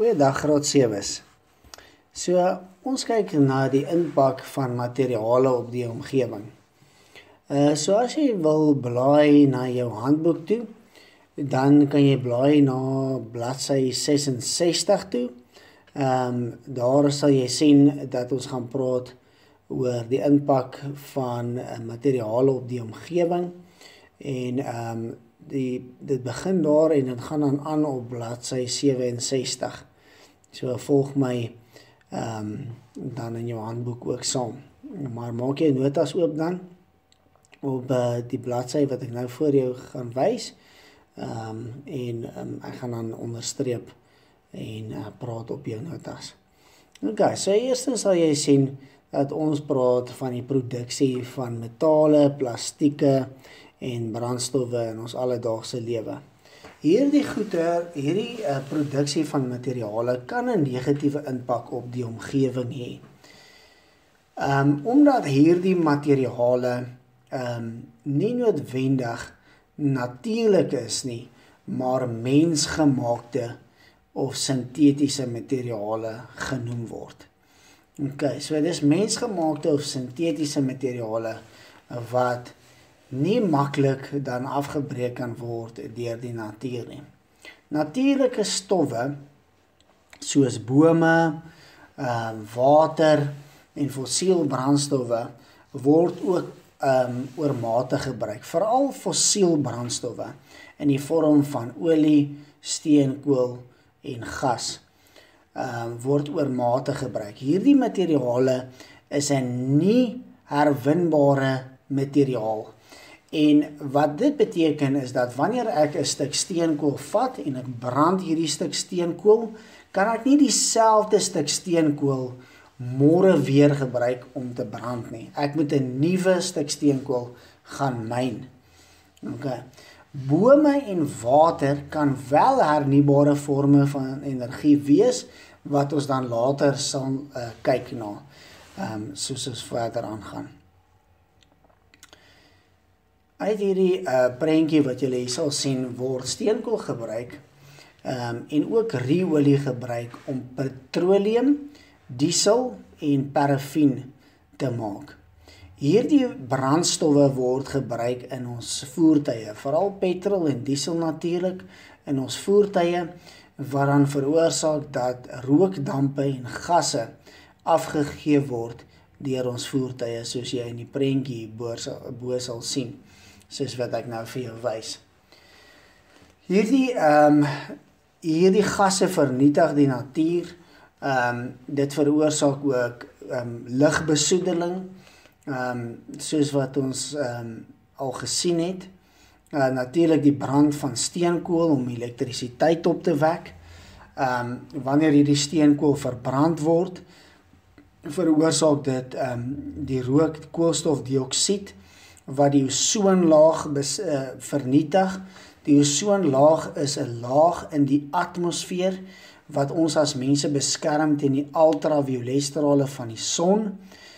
Goeiedag graad 7's. So, ons kyk na die impak van materiale op die omgewing. So as jy wil blaai na jou handboek toe, dan kan jy blaai na bladsy 66 toe. Daar sal jy sien dat ons gaan praat oor die impak van materiale op die omgewing en dit begin daar en dit gaan dan aan op bladsy 67. So volg my dan in jou handboek ook saam. Maar maak jy notas oop dan op die bladsy wat ek nou voor jou gaan wys. Ek gaan dan onderstreep en praat op jou notas. Okay, so eerstens sal jy sien dat ons praat van die produksie van metale, plastieke en brandstowwe in ons alledaagse lewe. Hierdie produksie van materiale kan 'n negatiewe impak op die omgewing hê. Omdat hierdie materiale nie noodwendig natuurlik is nie, maar mensgemaakte of sintetiese materiale genoem word. Okay, so dis mensgemaakte of sintetiese materiale wat nie maklik dan afgebreek kan word deur die natuur nie. Natuurlike stowwe soos bome, water en fossiel brandstowwe word ook oormatig gebruik, veral fossiel brandstowwe in die vorm van olie, steenkool en gas word oormatig gebruik. Hierdie materiale is 'n nie herwinbare materiaal. En wat dit beteken is dat wanneer ek 'n stuk steenkool vat en ek brand hierdie stuk steenkool, kan ek nie dieselfde stuk steenkool môre weer gebruik om te brand nie. Ek moet 'n nuwe stuk steenkool gaan myn. Okay. Bome en water kan wel hernubare forme van energie wees wat ons dan later sal kyk na soos ons verder aangaan. Uit hierdie prentjie wat julle hier sal sien, word steenkool gebruik en ook ruolie gebruik om petroleum, diesel en parafin te maak. Hierdie brandstowwe word gebruik in ons voertuie, veral petrol en diesel natuurlik in ons voertuie, wat dan veroorsaak dat rookdampe en gasse afgegee word deur ons voertuie, soos jy in die prentjie bo sal sien, soos wat ek nou vir jou wys. Hierdie gasse vernietig die natuur. Dit veroorsaak ook lugbesoedeling, soos wat ons al gesien het. Natuurlik die brand van steenkool om elektrisiteit op te wek. Wanneer hierdie steenkool verbrand word, veroorsaak dit die rook koolstofdioksied wat die ozonlaag vernietig. Die ozonlaag is 'n laag in die atmosfeer wat ons as mense beskerm teen die ultravioletstrale van die son.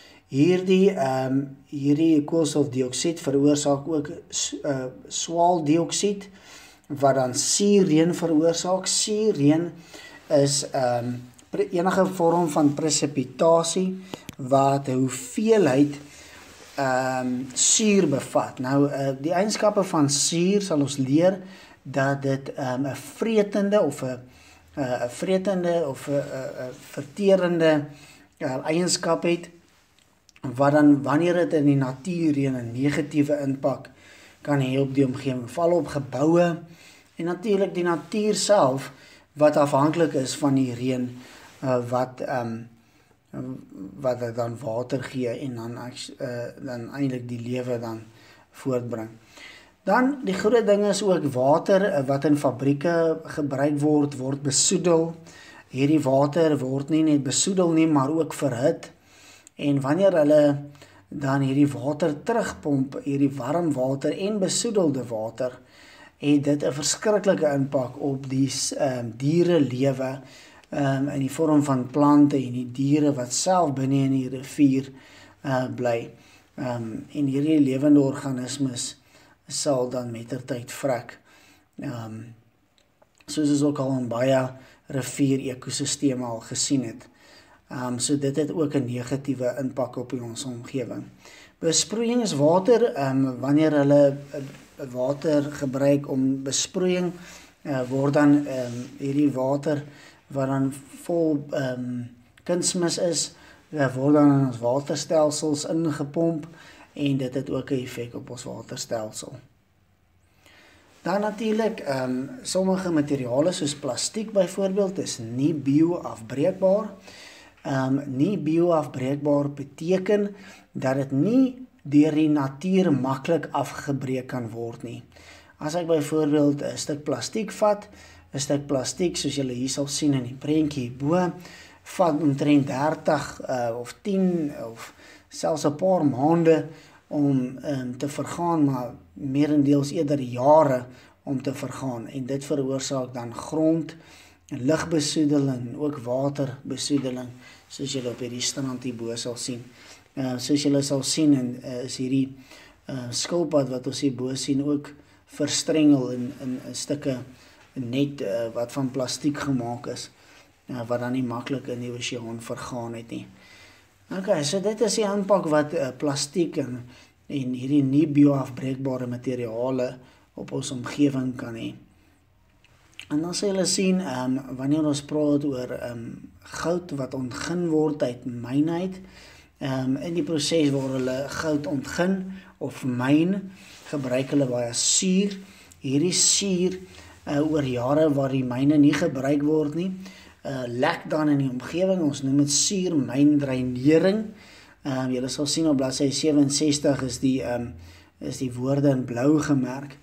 Hierdie koolstofdioksied veroorsaak ook swaweldioksied wat dan suurreën veroorsaak. Suurreën is enige vorm van presipitasie wat 'n hoeveelheid suur bevat. Nou die eienskappe van suur sal ons leer dat dit 'n vretende of 'n verterende eienskap het, wat dan wanneer dit in die natuur reën 'n negatiewe impak kan hê op die omgewing, val op geboue en natuurlik die natuur self wat afhanklik is van die reën wat dit dan water gee en dan eintlik die lewe dan voortbring. Dan die groot ding is ook water wat in fabrieke gebruik word besoedel. Hierdie water word nie net besoedel nie, maar ook verhit. En wanneer hulle dan hierdie water terugpomp, hierdie warm water en besoedelde water, het dit 'n verskriklike impak op die dierelewe in die vorm van plante en die diere wat self binne in die rivier bly. En hierdie lewende organismes sal dan mettertyd vrek. Soos ons ook al in baie rivier-ekosisteme al gesien het. So dit het ook 'n negatiewe impak op ons omgewing. Besproeiing is water, wanneer hulle water gebruik om besproeiing, word dan hierdie water wat dan vol kunsmis is, word dan in ons waterstelsels ingepomp en dit het ook 'n effek op ons waterstelsel. Dan natuurlik, sommige materiale soos plastiek byvoorbeeld is nie bioafbreekbaar. Nie bioafbreekbaar beteken dat dit nie deur die natuur maklik afgebreek kan word nie. As ek byvoorbeeld 'n stuk plastiek vat, 'n stuk plastiek soos julle hier sal sien in die prentjie hierbo, vat omtrent 30 of 10 of selfs 'n paar maande om te vergaan, maar meerendeels eerder jare om te vergaan, en dit veroorsaak dan grond- en lugbesoedeling en ook waterbesoedeling, soos julle op hierdie strand hierbo sal sien. Soos julle sal sien, is hierdie skilpad wat ons hierbo sien ook verstrengel in 'n stukke net wat van plastiek gemaak is, wat dan nie maklik in die oseaan vergaan het nie. Okay, so dit is die impak wat plastiek en hierdie nie bioafbreekbare materiale op ons omgewing kan hê. En dan sal julle sien, wanneer ons praat oor goud wat ontgin word uit myne uit, in die proses waar hulle goud ontgin of myn, gebruik hulle baie suur. Hierdie suur, oor jare waar die myne nie gebruik word nie, lek dan in die omgewing. Ons noem dit suurmyndreinering. Julle sal sien op bladsy 67 is die woorde in blou gemerk.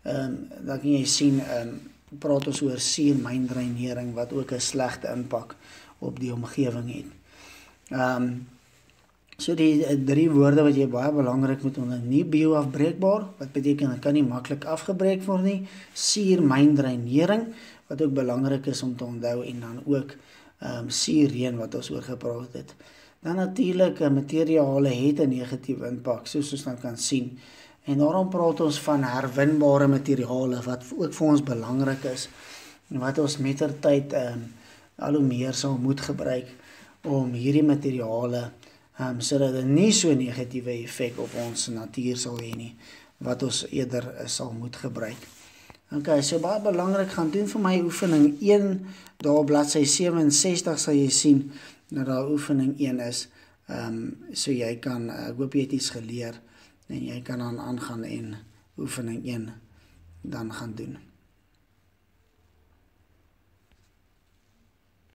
Dan kan jy sien, praat ons oor suurmyndreinering wat ook 'n slegte impak op die omgewing het. So die 3 woorde wat jy baie belangrik moet onthou: nie bioafbreekbaar, wat beteken dit kan nie maklik afgebreek word nie, suurmyndreinering, wat ook belangrik is om te onthou, en dan ook suurreën wat ons oor gepraat het. Dan natuurlik, materiale het 'n negatiewe impak, soos ons dan kan sien. En daarom praat ons van herwinbare materiale wat ook vir ons belangrik is, en wat ons mettertyd al hoe meer sal moet gebruik om hierdie materiale sodat dit nie so 'n negatiewe effek op ons natuur sal hê nie, wat ons eerder sal moet gebruik. Okay, so baie belangrik, gaan doen vir my oefening 1, daar op bladsy 67 sal jy sien dat daar oefening 1 is, so jy kan, ek hoop jy het iets geleer, en jy kan dan aangaan en oefening 1 dan gaan doen.